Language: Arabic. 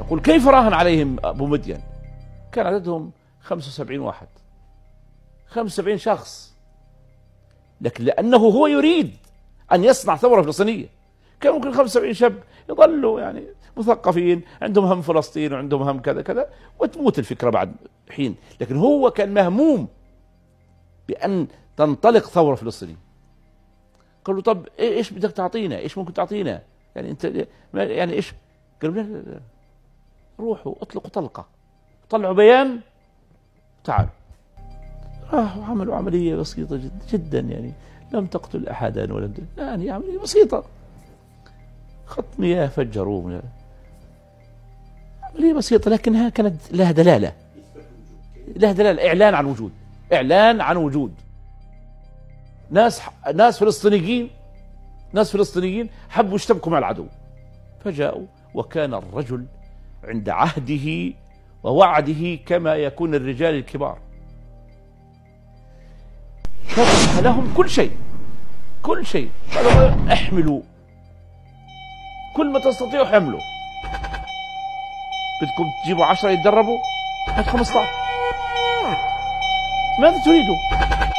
يقول كيف راهن عليهم أبو مدين؟ كان عددهم 75 واحد، 75 شخص، لكن لأنه هو يريد أن يصنع ثورة فلسطينية كان ممكن 75 شاب يظلوا يعني مثقفين عندهم هم فلسطين وعندهم هم كذا كذا وتموت الفكرة بعد حين، لكن هو كان مهموم بأن تنطلق ثورة فلسطينية. قالوا طب ايش بدك تعطينا؟ ايش ممكن تعطينا؟ يعني انت يعني ايش؟ قالوا لا لا لا، روحوا اطلقوا طلقة، طلعوا بيان، تعالوا. راحوا عملوا عملية بسيطة جدا يعني لم تقتل أحدا ولم يعني عملية بسيطة، خط مياه فجروا، عملية بسيطة لكنها كانت لها دلالة، لها دلالة، إعلان عن وجود، إعلان عن وجود ناس فلسطينيين حبوا يشتبكوا مع العدو، فجاءوا وكان الرجل عند عهده ووعده كما يكون الرجال الكبار، فتح لهم كل شيء، كل شيء، قالوا احملوا كل ما تستطيعوا حملوا، بدكم تجيبوا 10 يتدربوا، هات 15، ماذا تريدوا؟